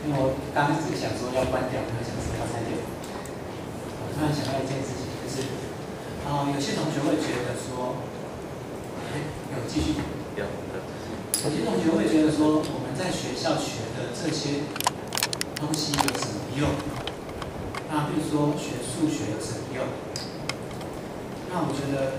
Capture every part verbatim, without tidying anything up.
因为我刚开始想说要关掉，没有想说要拆掉。我突然想到一件事情，就是啊、呃，有些同学会觉得说，哎，有继续有有些同学会觉得说，我们在学校学的这些东西有什么用？那比如说学数学有什么用？那我觉得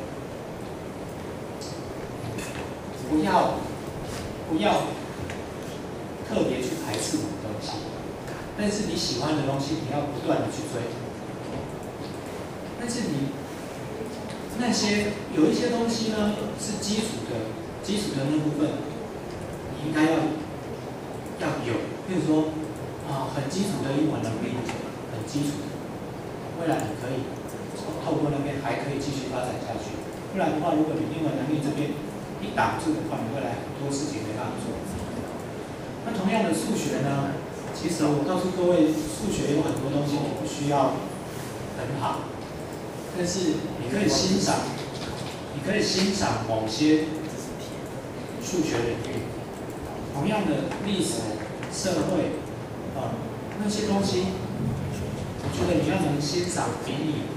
不要不要特别去排斥某个东西，但是你喜欢的东西，你要不断的去追。但是你那些有一些东西呢，是基础的，基础的那部分，你应该要要有。比如说啊、呃，很基础的英文能力，很基础的，未来你可以透过那边还可以继续发展下去。不然的话，如果你英文能力这边一挡住的话，你未来很多事情没办法做。那同样的数学呢，其实我告诉各位，数学有很多东西你不需要很好，但是你可以欣赏，你可以欣赏某些数学领域。同样的历史、社会，呃，那些东西，我觉得你要能欣赏，比你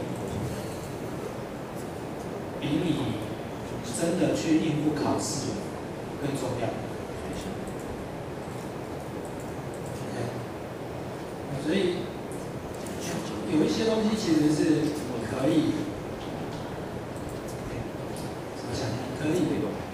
比你真的去应付考试更重要。OK， 所以有一些东西其实是你可以，怎么讲？可以，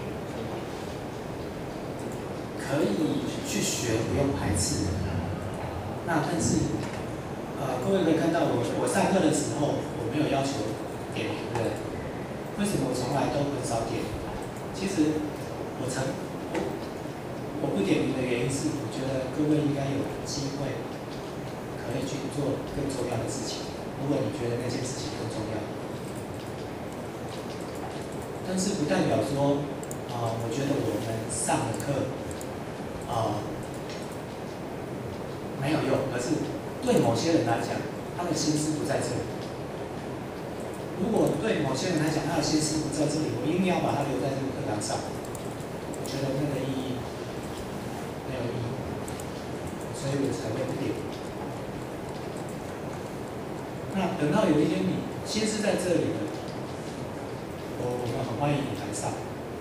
可以去学，不用排斥。那但是，呃，各位可以看到我我上课的时候，我没有要求点评的。为什么我从来都很少点？其实我曾我我不点名的原因是，我觉得各位应该有机会可以去做更重要的事情。如果你觉得那件事情更重要，但是不代表说，啊、呃，我觉得我们上的课，啊、呃，没有用，而是对某些人来讲，他的心思不在这里。如果对某些人来讲，他的心思不在这里，我一定要把他留在这个课堂上，我觉得那个意义没有意义，所以我才会不点。那等到有一天你心思在这里了，我我们很欢迎你来上。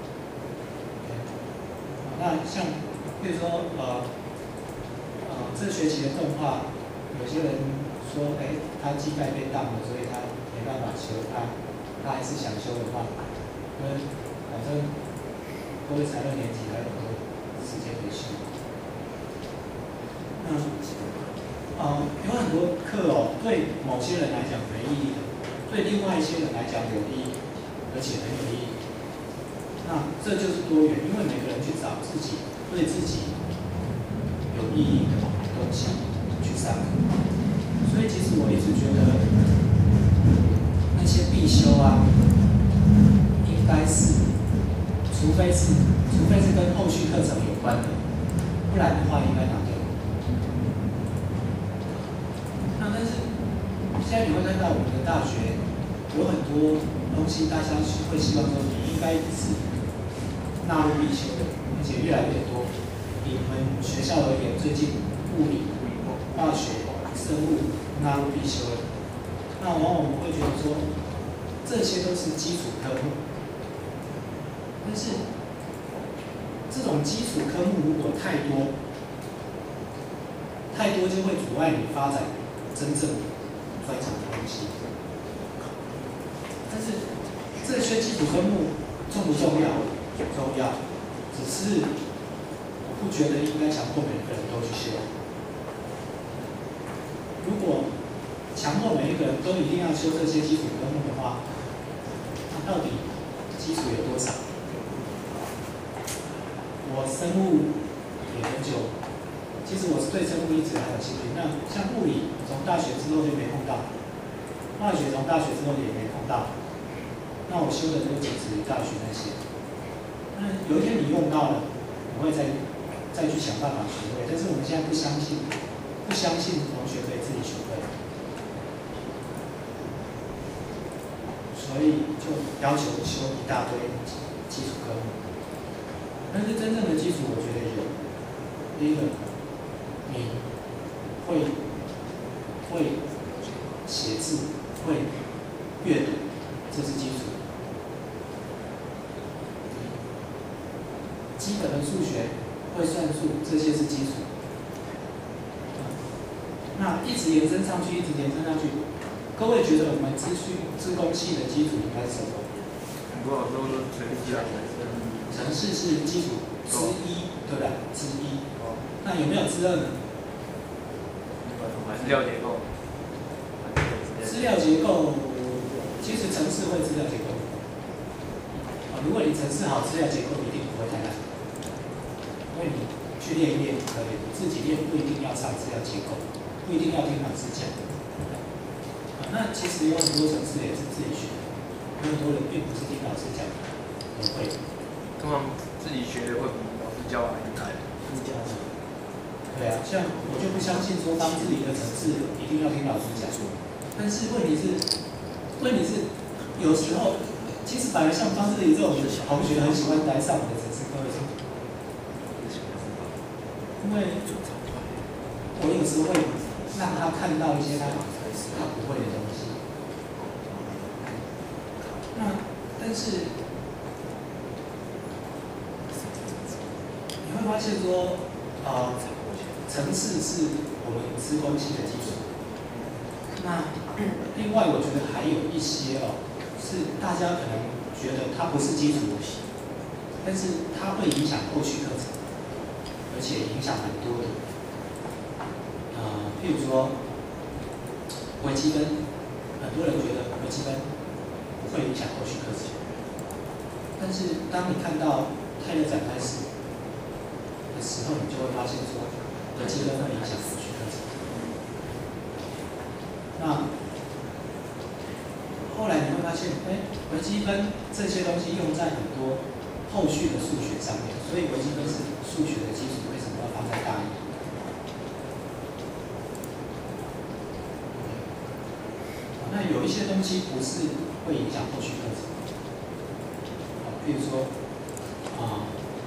那像比如说呃呃这学期的动画，有些人说，哎，他机盖被当了，所以他没办法修，他他还是想修的话，因为反正各位才六年级还有很多时间可以修。那呃有很多课哦，对某些人来讲没意义的，对另外一些人来讲有意义，而且很有意义。那这就是多元，因为每个人去找自己对自己有意义的东西去上课。所以其实我一直觉得，那些必修啊，应该是，除非是，除非是跟后续课程有关的，不然的话应该拿掉。那但是现在你会看到我们的大学有很多东西，大家会希望说你应该是纳入必修的，而且越来越多。以我们学校而言，最近物理、化学、生物纳入必修了，那往往我们会觉得说，这些都是基础科目，但是这种基础科目如果太多，太多就会阻碍你发展真正专长的东西。但是这些基础科目重不重要？重要，只是我不觉得应该强迫每个人都去修。如果强迫每一个人都一定要修这些基础科目的话，那到底基础有多少？我生物也很久，其实我是对生物一直很有兴趣。那像物理，从大学之后就没碰到；化学从大学之后也没碰到。那我修的就仅止于大学那些。那有一天你用到了，你会再再去想办法学会。但是我们现在不相信，不相信同学可以自己学会。所以就要求修一大堆基础科目，但是真正的基础我觉得有，第一个，你会会写字、会阅读，这是基础。基本的数学、会算数，这些是基础。那一直延伸上去，一直延伸上去。各位觉得我们资讯、资工系的基础应该是什么？ 很多老师都说程式啊， 程式是基础之一，对不对？之一。那有没有之二呢？ 资料结构。 资料结构，其实程式会资料结构。啊，如果你程式好，资料结构一定不会太难。因为你去练一练可以，自己练不一定要上资料结构，不一定要听老师讲。那其实有很多程式也是自己学，有很多人并不是听老师讲的，都会。 通常自己学的会比老师教还难。 是这样子。对啊，像我就不相信说当自己的程式一定要听老师讲。但是问题是，问题是有时候，其实本来像方志礼这种同学很喜欢来上我的程式课，为什么？因为我有时候会让他看到一些他他不会的东西。那但是你会发现说，呃，程式是我们资工系的基础。那另外我觉得还有一些哦，是大家可能觉得它不是基础，但是它会影响后续课程，而且影响蛮多的。呃，譬如说微积分，很多人觉得微积分不会影响后续课程，但是当你看到泰勒展开式的时候，你就会发现说，微积分会影响后续课程。那后来你会发现，哎，微积分这些东西用在很多后续的数学上面，所以微积分是数学的基础，为什么要放在大一？那有一些东西不是会影响后续课程，啊，比如说啊，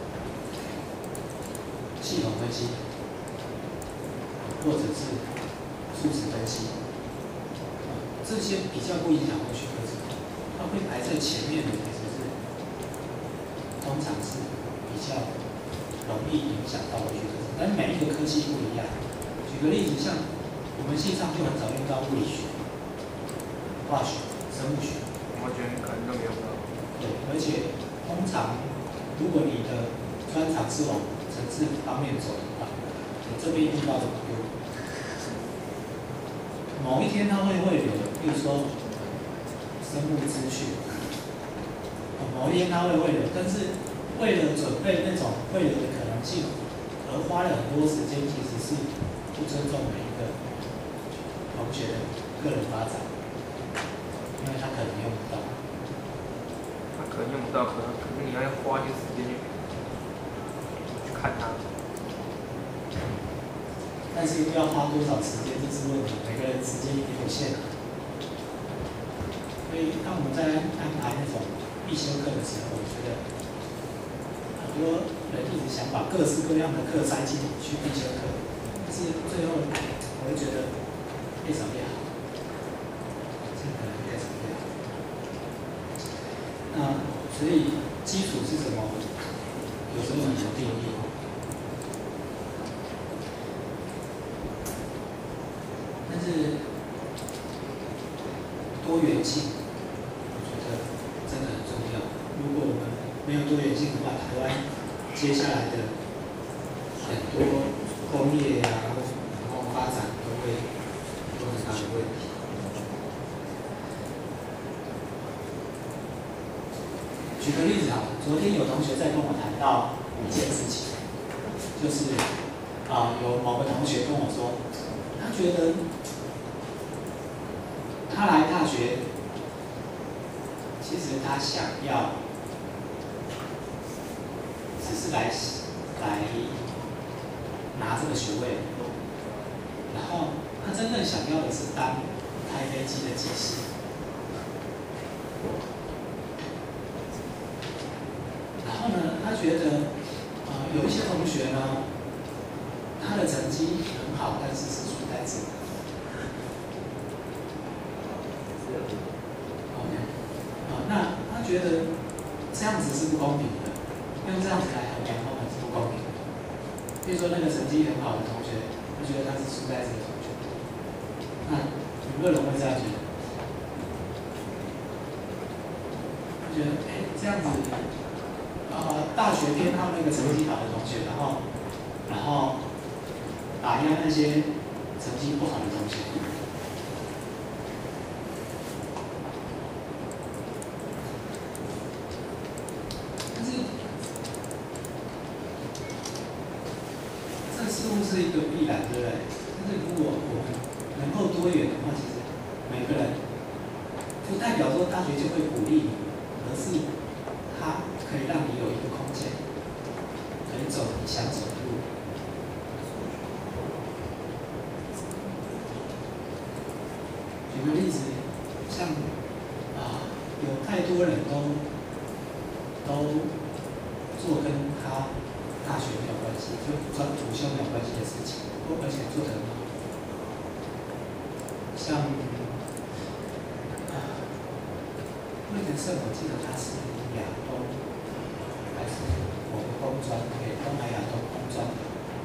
系统分析，或者是数值分析，啊，这些比较不影响后续课程，它会排在前面的，其实是通常是比较容易影响到后续课程，但每一个科系不一样。举个例子，像我们系上就很少用到物理学。化学、生物学， 我觉得可能都没有到。 对，而且通常如果你的专长是往程式方面走的话，你这边用到的不多。某一天它会汇流的，比如说生物资讯，某一天它会汇流，但是为了准备那种汇流的可能性，而花了很多时间，其实是不尊重每一个同学的个人发展。因为他可能用不到， 他可能用不到，可能可能你要花一些时间去去看它。 但是要花多少时间，这是问题。每个人时间也有限，所以当我们在安排那种必修课的时候，我觉得很多人一直想把各式各样的课塞进去必修课，但是最后我会觉得越少越好。那所以基础是什么？有时候很难定义。但是多元性，我觉得真的很重要。如果我们没有多元性的话，台湾接下来的很多工业啊，然后发展都会有很大的问题。举个例子啊，昨天有同学在跟我谈到一件事情，就是啊、呃，有某个同学跟我说，他觉得他来大学，其实他想要只是来来拿这个学位，然后他真正想要的是当开飞机的技师。然后呢，他觉得，呃，有一些同学呢，他的成绩很好，但是是属在字。OK， 好，那他觉得这样子是不公平的，用这样子来衡量他们是不公平的。比如说那个成绩很好的同学，他觉得他是输在这个同学。那有没有人会这样觉得？他觉得，哎，这样子，呃，大学偏好那个成绩好的同学，然后，然后打压那些成绩不好的同学。但是，这似乎是一个必然，对不对？但是如果我们能够多元的话，其实每个人不代表说大学就会鼓励你，而是它可以让你有一个空间，可以走你想走的路。举个例子，像啊，有太多人都都做跟他大学没有关系，就专主修没有关系的事情，而且做得很好。像啊，魏德胜，我记得他是亚东还是某个工专，对，东南亚东工专的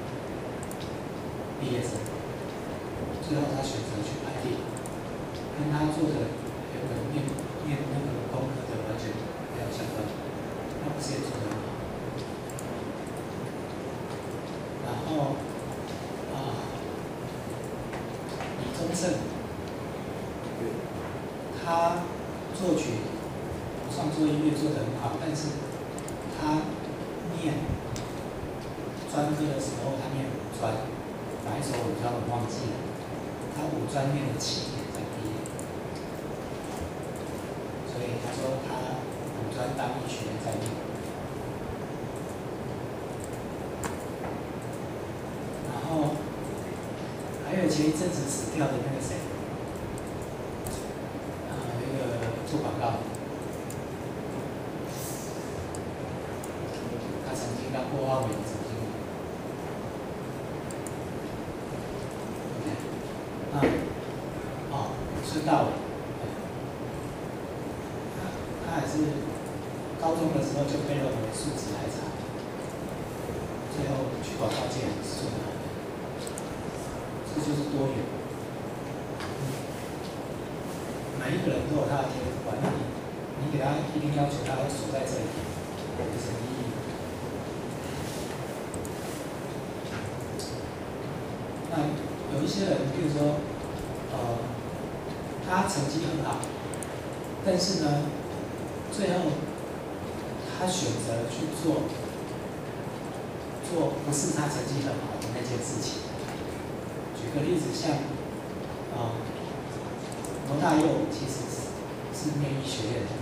毕业生，最后他选择去拍电影，跟他做的原本念念那个工科的完全没有相关，他不是也做得很好。然后啊，李宗盛。他作曲、创作音乐做得很好，但是他念专科的时候，他念五专，哪一首五专我忘记了。他五专念了七年才毕业，所以他说他五专当医学院在念。然后还有前一阵子死掉的那个谁？做广告，他曾经当过奥美的总经理。OK， 那哦，孙大伟，他他还是高中的时候就被认为素质还差，最后去广告界是做得好的，这就是多元。每一个人都有他的天赋观，那你你给他一定要求他要守在这里，有什么意义？那有一些人，比如说，呃，他成绩很好，但是呢，最后他选择去做做不是他成绩很好的那件事情。举个例子，像啊。呃罗大佑其实是是念医学院的，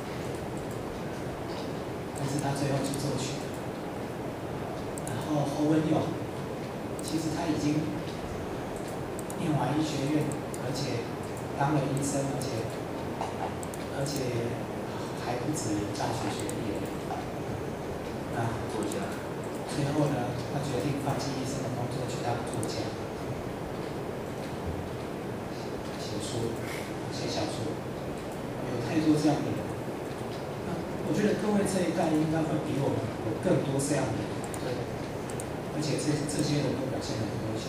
但是他最后去作曲。然后侯文咏，其实他已经念完医学院，而且当了医生，而且而且还不止大学学历。那作家， 最后呢，他决定放弃医生的工作，去当作家，写书。写小说，有太多这样的人。那我觉得各位这一代应该会比我们有更多这样的人，对。而且这这些人都表现得很优秀。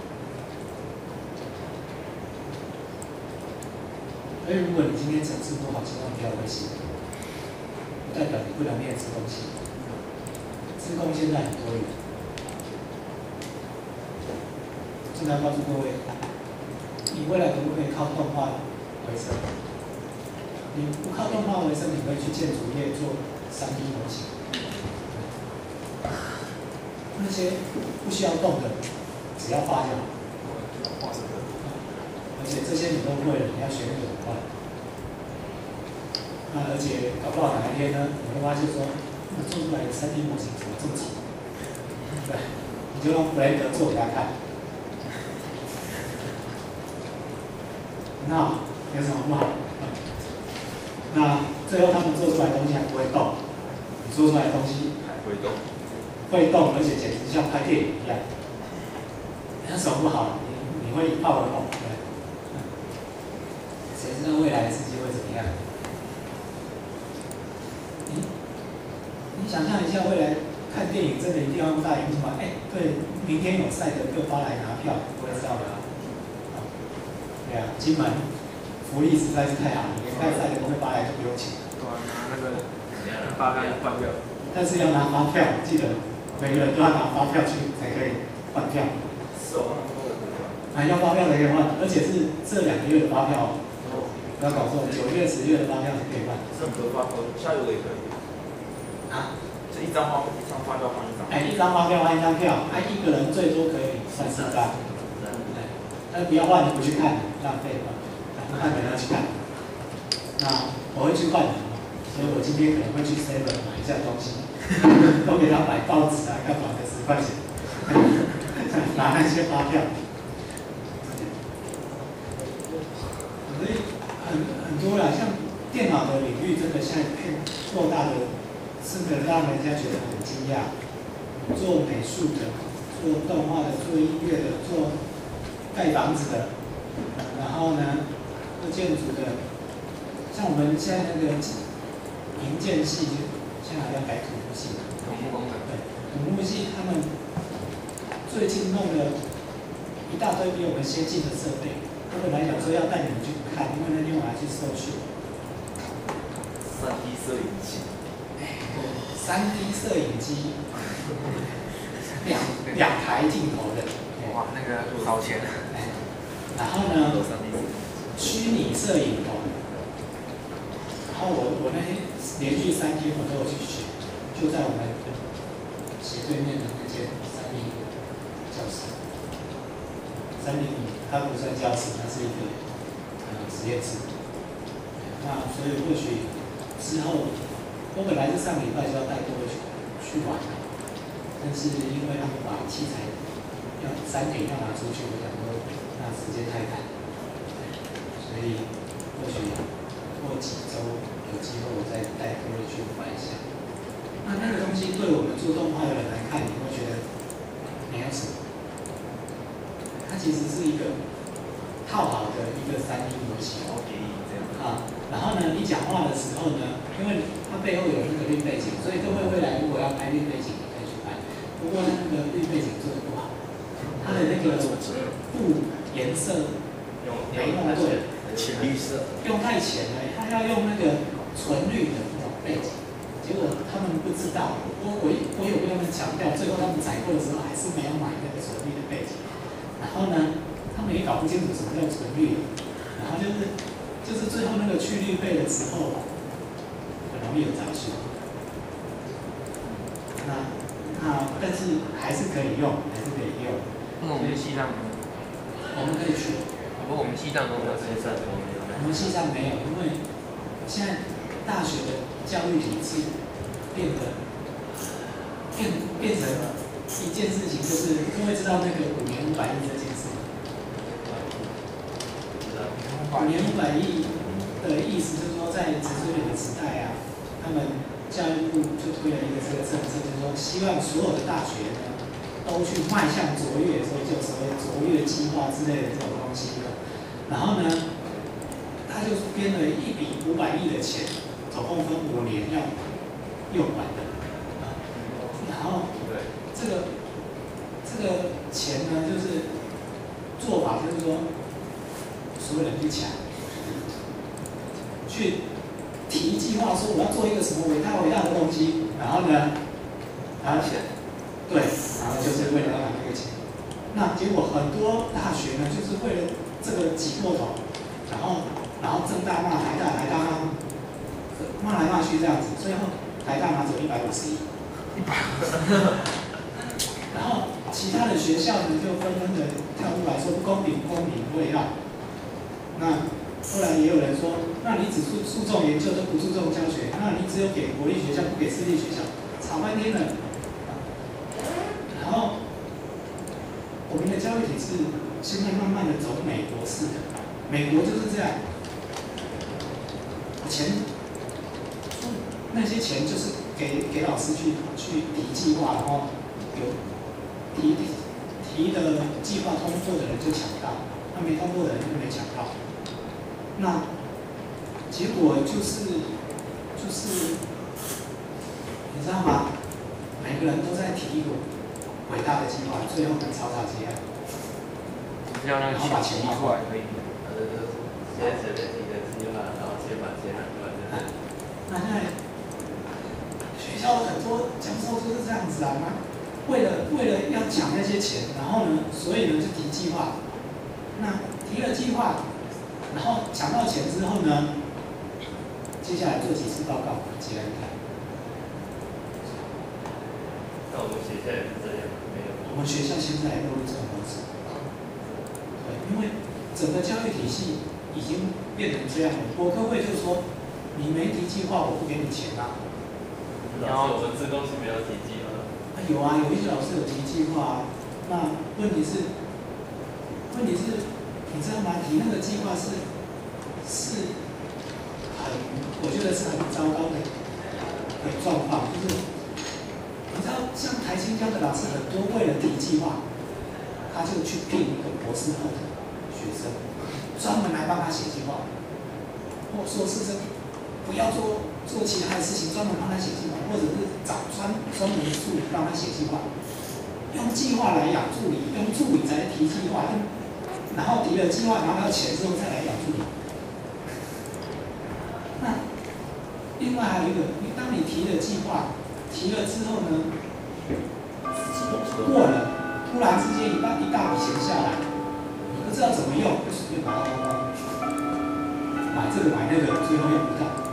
而如果你今天成绩不好，千万不要灰心，不代表你不能练自贡系。自贡现在很多元。正在告诉各位，你未来可不可以靠动画为生？你不靠动画为生，你可以去建筑业做三 D 模型。那些不需要动的，只要画就好。而且这些你都会了，你要学那个很快。那而且搞不好哪一天呢，你会发现说，那做出来的三 D 模型怎么这么丑？对，你就用 Blender 做给他看。那有什么不好？那最后他们做出来的东西还不会动，你做出来的东西还会动， 会动，而且简直像拍电影一样。有什么不好？你你会一炮而红，对。谁知道未来的世界会怎么样？你你想象一下，未来看电影真的一定要用大荧幕吗？哎，对，明天有赛德克巴莱拿票，我也知道的啊。对啊，金门福利实在是太好了，连看赛德克巴莱都不用钱。 对啊，拿那个发票换票。 但是要拿发票，记得每个人都要拿发票去才可以换票。 是哦。 啊，要发票才可以换，而且是这两个月的发票，不要搞错，九月、十月的发票是可以换。 任何发票，下游的也可以。 啊？ 就一张发一张发票换一张。 哎，一张发票换一张票，哎，一个人最多可以算四张。哎，但不要换，不去看，浪费了，不看人要去看。那我会去换的，所以我今天可能会去 Seven 买一下东西。都给他买报纸啊，干嘛的十块钱，拿那些发票，所以很很多啦，像电脑的领域，真的现在变扩大的，是的让人家觉得很惊讶。做美术的，做动画的，做音乐的，做盖房子的，然后呢，做建筑的，像我们现在那个营建系，现在还要改土木系。 土木工程。 对，土木系他们最近弄了一大堆比我们先进的设备。他本来想说要带你们去看，因为那天我还去搜去。 三 D 摄影机。 哎，对，三 D 摄影机，两两台镜头的。 哇，那个烧钱。 哎，然后呢，虚拟摄影哦。然后我我那天连续三天我都有去学，就在我们斜对面的那间三零教室。三零它不算教室，它是一个呃实验室。那所以或许之后，我本来是上礼拜就要带各位去去玩的，但是因为他们把器材要三点要拿出去，我想说那时间太赶，所以或许过几周。有机会我再带各位去玩一下。那那个东西对我们做动画的人来看，你会觉得没有什么。它其实是一个套好的一个三 D 模型。啊，然后呢，你讲话的时候呢，因为它背后有那个绿背景，所以各位未来如果要拍绿背景，你可以去拍。不过那个绿背景做的不好，它的那个布颜色没弄对。 浅绿色。 用太浅了，他要用那个纯绿的那种背景，结果他们不知道。我我我有跟他们强调，最后他们采购的时候还是没有买那个纯绿的背景。然后呢，他们也搞不清楚什么叫纯绿，然后就是就是最后那个去绿背的时候，很容易有杂讯。那那但是还是可以用，还是可以用。 那我们系上， 我们可以去。 不过我们系上都没有这些设备。 我们系上没有，因为现在大学的教育体制变得变变成一件事情，就是各位知道那个五年五百亿这件事吗？五年五百亿的意思就是说，在陈水扁的时代啊，他们教育部就推了一个这个政策，就是说希望所有的大学呢都去迈向卓越，所以就所谓卓越计划之类的这种东西的。然后呢，他就编了一笔五百亿的钱，总共分五年要用完的，啊，然后这个这个钱呢，就是做法就是说，所有人去抢，去提计划说我要做一个什么伟大伟大的东西，然后呢，拿钱，对，然后就是为了要拿这个钱。那结果很多大学呢，就是为了这个挤破头，然后然后政大骂台大，台大骂骂来骂去这样子，最后台大拿走一百五十亿，一百五十亿，然后其他的学校呢就纷纷的跳出来说不公平，不公平，我也要。那后来也有人说，那你只注注重研究，都不注重教学，那你只有给国立学校，不给私立学校，吵半天了。然后我们的教育体制现在慢慢的走美国式的，美国就是这样，钱，那些钱就是给给老师去去提计划，然后有提提提的计划通过的人就抢到，那没通过的人就没抢到。那结果就是就是你知道吗？每个人都在提一个伟大的计划，最后能草草结案， 这样让钱提出来可以。 呃，现在随便提个计划，然后先把钱拿出来，就是。 那现在学校很多教授就是这样子啊，为了为了要抢那些钱，然后呢，所以呢就提计划。那提了计划，然后抢到钱之后呢，接下来做几次报告，结案看。 那我们学校也是这样，没有。 我们学校现在都是这种模式。对，因为整个教育体系已经变成这样了。国科会就说，你没提计划，我不给你钱啊。 然后我们自贡是没有提计划。 啊有啊，有一些老师有提计划啊。那问题是，问题是，你知道吗？提那个计划是是很，我觉得是很糟糕的的状况，就是你知道，像台青教的老师很多为了提计划，他就去聘一个博士后的学生，专门来帮他写计划，或硕士生不要做做其他的事情，专门帮他写计划，或者是找专专门的助理帮他写计划，用计划来养助理，用助理来提计划，用然后提了计划，拿到钱之后再来养助理。那另外还有一个，你当你提了计划，提了之后呢，过了，突然之间一大一大笔钱下来，你不知道怎么用，就随便把它花光，买这个买那个，最后用不到。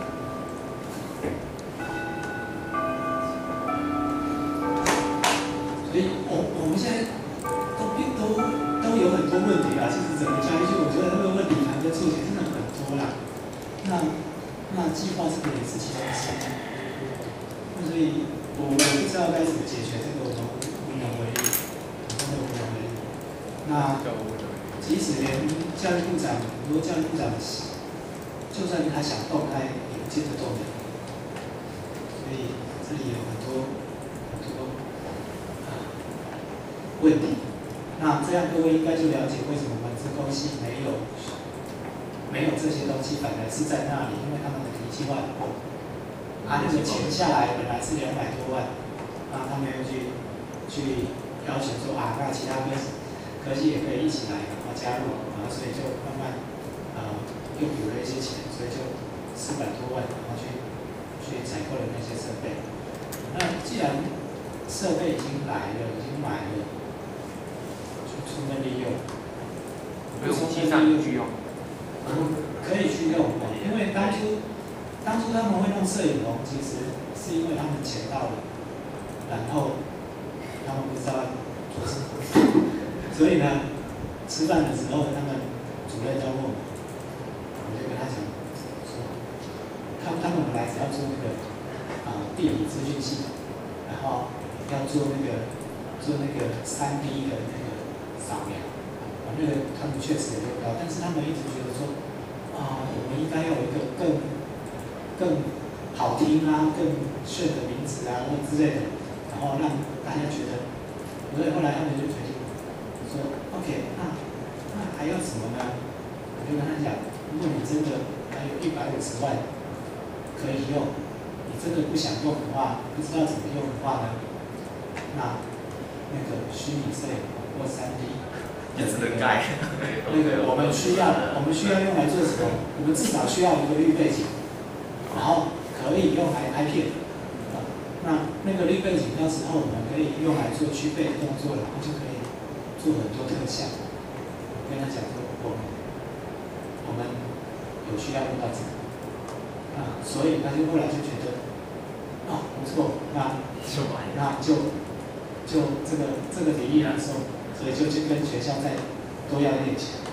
所以我我们现在都都都有很多问题啊，其实整个教育，就我觉得那个问题还在做起来真的很多啦。那那计划这个也是其中之一。所以我我不知道该怎么解决这个，我们无能为力，真的无能为力。那即使连教育部长，很多教育部长，就算他想动，他也不见得动的。所以这里有很多很多啊问题。那这样各位应该就了解为什么我们资工系没有没有这些东西，反而是在那里，因为他们的提计划很多。啊，那个钱下来本来是两百多万，啊，他们又去去要求说啊，那其他科科技也可以一起来，然后加入，然后所以就慢慢呃又补了一些钱，所以就四百多万，然后去去采购了那些设备。那既然设备已经来了，已经买了，就充分利用， 没有计算去用， 嗯，可以去用，因为当初。当初他们会弄摄影棚，其实是因为他们钱到了，然后他们不知道做什么，所以呢，吃饭的时候，他们主任要问我，我就跟他讲说，他他们本来只要做那个啊、呃、地理资讯系统，然后要做那个做那个三 D 的那个扫描，啊那个他们确实也用到，但是他们一直觉得说啊、我们应该要有一个更更好听啊，更炫的名字啊，或之类的，然后让大家觉得，所以后来他们就决定说 ，OK， 那那还要什么呢？我就跟他讲，如果你真的还有一百五十万可以用，你真的不想用的话，不知道怎么用的话呢，那那个虚拟摄影或三 D， 也是能改。 那个我们需要，我们需要用来做什么？我们至少需要一个滤背景。然后可以用来拍片，啊，那那个滤背景到时候我们可以用来做区背的动作，然后就可以做很多特效。我跟他讲说，我们我们有需要用到这个，啊，所以他就后来就觉得，啊，不错，那那就就这个这个提议来说，所以就去跟学校再多要一点钱。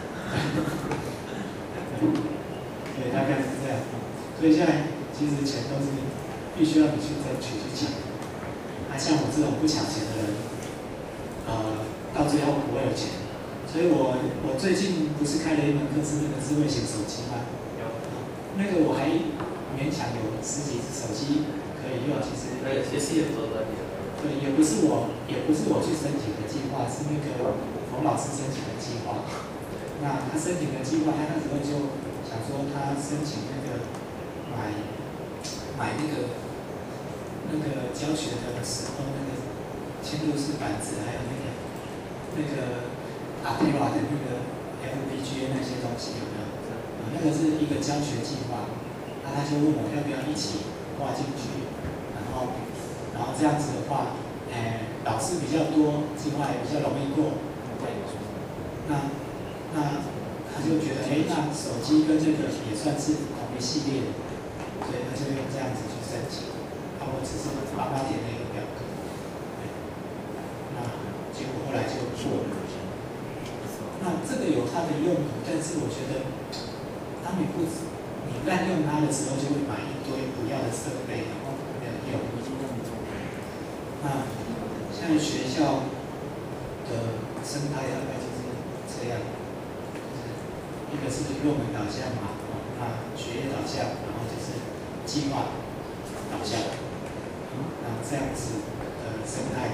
对，大概是这样。所以现在其实钱都是必须要你去争取去抢。啊，像我这种不抢钱的人，呃，到最后不会有钱。所以我我最近不是开了一门课是那个智慧型手机吗？有。那个我还勉强有十几只手机可以用，其实。 那个学习也做专业。 对，也不是我，也不是我去申请的计划，是那个冯老师申请的计划。那他申请的计划，他那时候就想说，他申请那个买买那个那个教学的时候，那个嵌入式板子，还有那个那个阿迪瓦的那个 F P G A 那些东西有没有？啊，那个是一个教学计划。那他就问我要不要一起画进去，然后然后这样子的话，哎，老师比较多，计划也比较容易过。那那他就觉得，哎，那手机跟这个也算是同一系列的，所以他就用这样子去申请。啊，我只是帮他填了一个表格，那结果后来就过了。那这个有它的用途，但是我觉得，当你不你滥用它的时候，就会买一堆不要的设备，然后没有用。那现在学校的生态大概就是这样，就是一个是论文导向嘛，那学业导向，然后就是计划导向，那这样子的生态，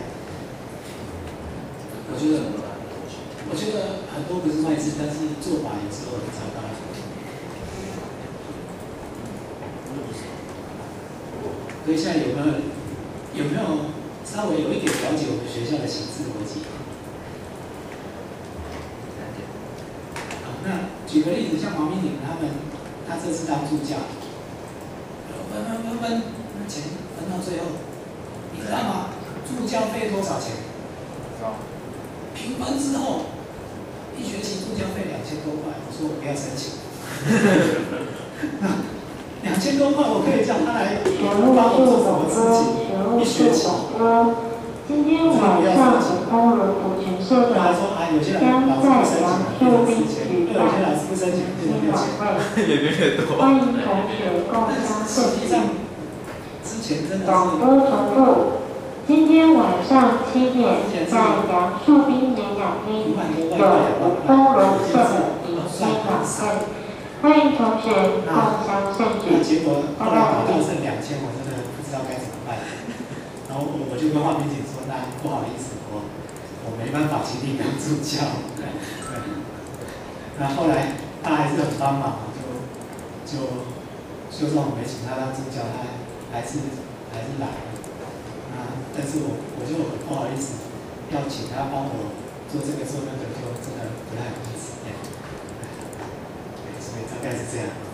我觉得，我觉得很多不是坏事，但是做法有时候很糟糕。所以现在有没有有没有稍微有一点了解我们学校的行事逻辑？好，那举个例子，像黄明鼎他们，他这次当助教，分分分分，那钱分到最后，你知道吗？助教费多少钱？平分之后，一学期助教费两千多块，我说我不要申请。两千多块，我可以叫他来帮我做什么事情？一学期。 今天晚上欧伦普群社长将在杨树斌举办新晚会，欢迎同学共襄盛举。广播重复。今天晚上七点，在杨树斌演讲厅有欧伦社的迎新晚会。欢迎同学共襄盛举。 那结果后来搞到剩两千，我真的不知道该怎么办。然后我我就跟黄明景说：“那不好意思，我我没办法请你当助教。”对。那后来他还是很帮忙，就就就算我没请他当助教，他还是还是来了。那但是我我就很不好意思，要请他帮我做这个做那个，就真的不太好意思。大概是这样。